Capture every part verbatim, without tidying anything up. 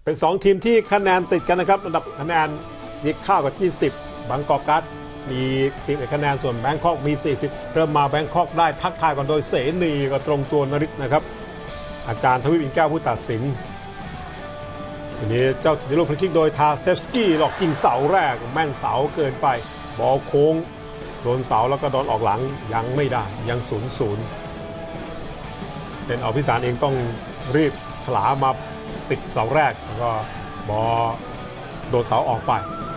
เป็นสองทีมที่คะแนนติดกันนะครับระดับคะแนนยิงเข้ากับที่สิบบางกอกการ์ดมีสิบเอ็ดคะแนนส่วนแบงคอกมีสี่สิบเริ่มมาแบงคอกได้ทักทายก่อนโดยเสนีก็ตรงตัวนฤทธิ์นะครับอาจารย์ทวีปอินแก้วผู้ตัดสินทีนี้เจ้าถิ่นลูกฟรีคิกโดยทาเซฟสกี้หลอกยิงเสาแรกแม่นเสาเกินไปบอลโค้งโดนเสาแล้วก็โดนออกหลังยังไม่ได้ยังศูนย์ศูนย์เป็นอภิสารเองต้องรีบถลามาปิดเสาแรกแล้วก็บอลโดนเสาออกไป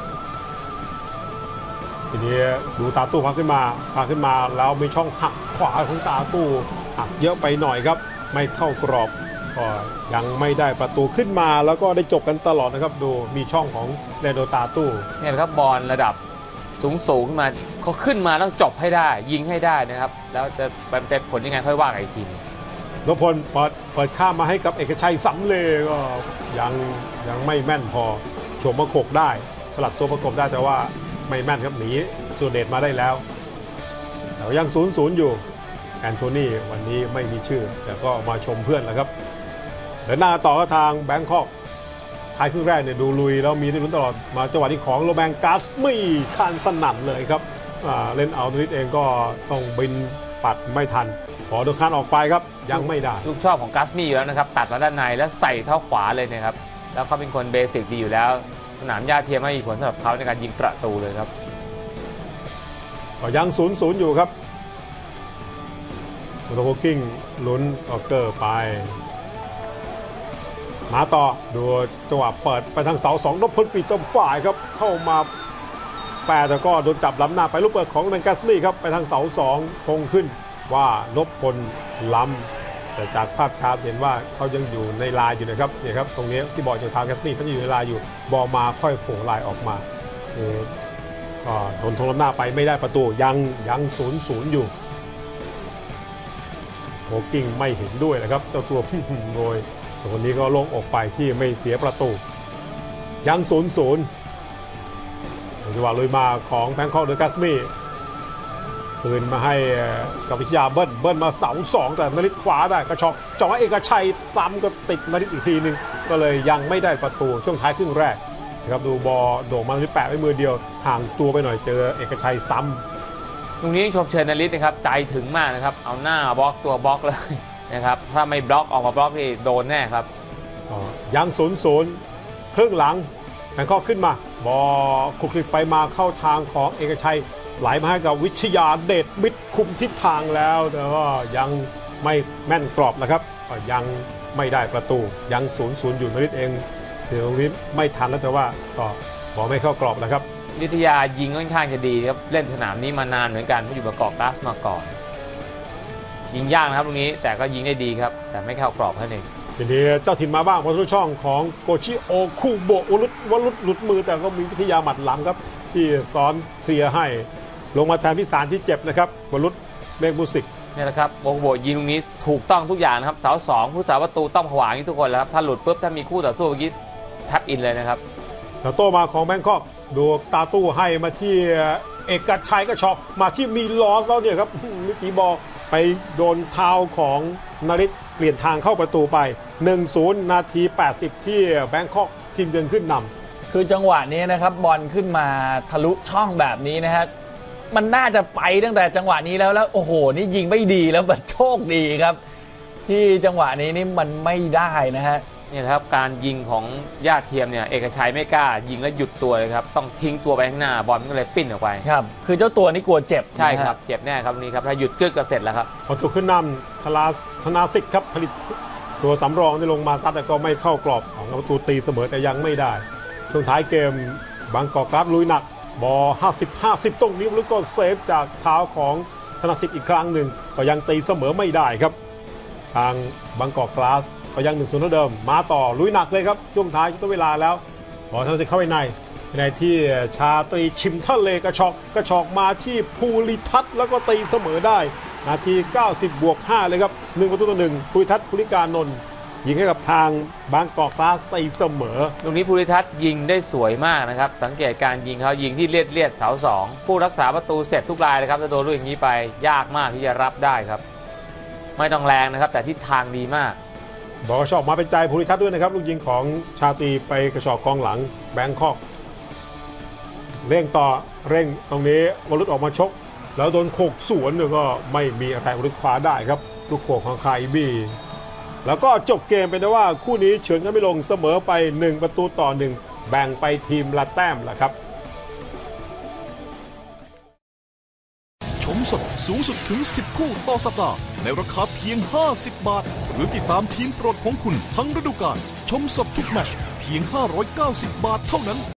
ทีนี้ดูตาตู้พักขึ้นมาพักขึ้นมาแล้วมีช่องหักขวาของตาตู้หักเยอะไปหน่อยครับไม่เข้ากรอบก็ยังไม่ได้ประตูขึ้นมาแล้วก็ได้จบกันตลอดนะครับดูมีช่องของเรโดตาตู้เนี่ยครับบอลระดับสูงสูงขึ้นมาเขาขึ้นมาต้องจบให้ได้ยิงให้ได้นะครับแล้วจะเป็นผลยังไงค่อยว่ากันอีกทีนึงนพพลเปิดเปิดข้ามมาให้กับเอกชัยสำเร็จก็ยังยังไม่แม่นพอโฉมประกบได้สลัดตัวประกบได้แต่ว่าไม่แม่นครับหนีสุดเดชมาได้แล้วแต่ยังศูนย์ศูนย์อยู่แอนโทนีวันนี้ไม่มีชื่อแต่ก็มาชมเพื่อนแล้วครับเดินหน้าต่อทางแบงคอกท้ายครึ่งแรกเนี่ยดูลุยแล้วมีได้ลุ้นตลอดมาจังหวะที่ของโรแบงกัสไม่คานสนั่นเลยครับเล่นเอานิดเองก็ต้องบินปัดไม่ทันขอโดนคานออกไปครับยังไม่ได้ลูกชอบของกัสมี่อยู่แล้วนะครับตัดมาด้านในแล้วใส่เท้าขวาเลยนะครับแล้วเขาเป็นคนเบสิกดีอยู่แล้วสนามหญ้าเทียมไม่มีผลสำหรับเขาในการยิงประตูเลยครับก็ยังศูนย์ศูนย์อยู่ครับโรโกกิ้งลุ้นออกเกอร์ไปมาต่อดูจังหวะเปิดไปทางเสาสองนพพลปีต้นฝ่ายครับเข้ามาแปรแต่ก็โดนจับล้ำหน้าไปลูกเปิดของแมนกัสมี่ครับไปทางเสาสองคงขึ้นว่านพพลล้ำแต่จากภาพช้าเห็นว่าเขายังอยู่ในลายอยู่นะครับเนี่ยครับตรงนี้ที่บอกจากทางกัสมี่เขาอยู่ในลายอยู่บอลมาค่อยโผล่ลายออกมาก็โดนทงล้ำหน้าไปไม่ได้ประตูยังยังศูนย์ศูนย์อยู่โฮกิ้งไม่เห็นด้วยนะครับเจ้าตัวโดยส่วนคนนี้ก็ลงออกไปที่ไม่เสียประตูยังศูนย์ศูนย์จังหวะลุยมาของแบงคอกโดยกัสมี่คืนมาให้กับวิทยาเบิ้ลเบิ้ลมาเสาสองแต่นฤทธิ์ขวาได้กระชอกจ่อเอกชัยซ้ำก็ติดนฤทธิ์อีกทีนึงก็เลยยังไม่ได้ประตูช่วงท้ายครึ่งแรกนะครับดูบอลโด่งมานฤทธิ์แปะไว้มือเดียวห่างตัวไปหน่อยเจอเอกชัยซ้ำตรงนี้ชมเชยนฤทธิ์นะครับใจถึงมากนะครับเอาหน้าบล็อกตัวบล็อกเลยนะครับถ้าไม่บล็อกออกมาบล็อกนี่โดนแน่ครับยังศูนย์ศูนย์ครึ่งหลังแบงคอกขึ้นมาบอลคลุกคลิกไปมาเข้าทางของเอกชัยไหลมาให้กับวิชยาเดชมิตรคุมทิศทางแล้วแต่ว่ายังไม่แม่นกรอบนะครับยังไม่ได้ประตูยังศูนย์ศูนย์อยู่นฤทธิ์เองเดี๋ยวนี้ไม่ทันแล้วแต่ว่าก็บอลไม่เข้ากรอบนะครับวิทยายิงค่อนข้างจะดีครับเล่นสนามนี้มานานเหมือนกันเพราะอยู่บางกอกกลาสมาก่อนยิงยากนะครับตรงนี้แต่ก็ยิงได้ดีครับแต่ไม่เข้ากรอบเท่านั้นเองทีนี้เจ้าถิ่นมาบ้างบอลทะลุช่องของโกชิโอคุโบะวลุดวลุดหลุดมือแต่ก็มีวิทยาหมัดหลังครับที่ซ้อนเคลียร์ให้ลงมาแทนพิสารที่เจ็บนะครับวลุดเมฆมุสิกนี่แหละครับโอคุโบะยิงตรงนี้ถูกต้องทุกอย่างนะครับเสาสองผู้สาประตูต้องผวาอย่างทุกคนแล้วครับถ้าหลุดปุ๊บถ้ามีคู่ต่อสู้เมื่อกี้แท็บอินเลยนะครับแล้วโต้มาของแบงคอกดูตาตู้ให้มาที่เอกชัยก็ช็อปมาที่มีลอสแล้วเนี่ยครับมิติบอลไปโดนเท้าของนฤทธิ์เปลี่ยนทางเข้าประตูไป หนึ่งศูนย์ นาทีแปดสิบที่แบงคอกทีมเดินขึ้นนำคือจังหวะนี้นะครับบอลขึ้นมาทะลุช่องแบบนี้นะฮะมันน่าจะไปตั้งแต่จังหวะนี้แล้วแล้วโอ้โหนี่ยิงไม่ดีแล้วมันโชคดีครับที่จังหวะนี้นี่มันไม่ได้นะฮะนี่ครับการยิงของย่าเทียมเนี่ยเอกชัยไม่กล้ายิงแล้วหยุดตัวเลยครับต้องทิ้งตัวไปข้างหน้าบอลมันก็เลยปิ้นออกไปครับคือเจ้าตัวนี้กลัวเจ็บใช่ครับเจ็บแน่ครับนี่ครับถ้าหยุดกึกก็เสร็จแล้วครับพอถูกขึ้นนำธนาธนาสิทธิ์ครับผลิตตัวสำรองที่ลงมาซัดแต่ก็ไม่เข้ากรอบของประตูตีเสมอแต่ยังไม่ได้ช่วงท้ายเกมบางกอกกราฟลุยหนักบอลห้าสิบ ห้าสิบตรงนี้แล้วก็เซฟจากเท้าของธนาสิทธิ์อีกครั้งหนึ่งก็ยังตีเสมอไม่ได้ครับทางบางกอกกราฟก็ยังหนึ่งศูนย์เท่าเดิมมาต่อลุยหนักเลยครับช่วงท้ายช่วงเวลาแล้วบอลธนาสิทธิ์เข้าไปในในที่ชาตรีชิมทะเลกระชอกกระชอกมาที่ภูริทัศน์แล้วก็ตีเสมอได้นาทีเก้าสิบบวกห้าเลยครับหนึ่งประตูต่อหนึ่งภูริทัศน์ภูริการนนท์ยิงให้กับทางบางกอกกราฟตีเสมอตรงนี้ภูริทัศน์ยิงได้สวยมากนะครับสังเกตการยิงเขายิงที่เลียดเลียดเสาสองผู้รักษาประตูเสร็จทุกรายเลยครับถ้าโดนลูกอย่างนี้ไปยากมากที่จะรับได้ครับไม่ต้องแรงนะครับแต่ทิศทางดีมากบอกกระชอกมาเป็นใจภูริทัศน์ด้วยนะครับลูกยิงของชาตรีไปกระชอกกองหลังแบงคอกเร่งต่อเร่งตรงนี้วรุษออกมาชกแล้วโดนโขกสวนเนี่ยก็ไม่มีอะไรวรุษคว้าได้ครับลูกโขกของคาอิบีแล้วก็จบเกมเป็นได้ว่าคู่นี้เฉือนกันไม่ลงเสมอไปหนึ่งประตูต่อหนึ่งแบ่งไปทีมละแต้มละครับชมสดสูงสุดถึงสิบคู่ต่อสัปดาห์ในราคาเพียงห้าสิบบาทหรือติดตามทีมโปรดของคุณทั้งฤดูกาลชมสดทุกแมตช์เพียงห้าร้อยเก้าสิบบาทเท่านั้น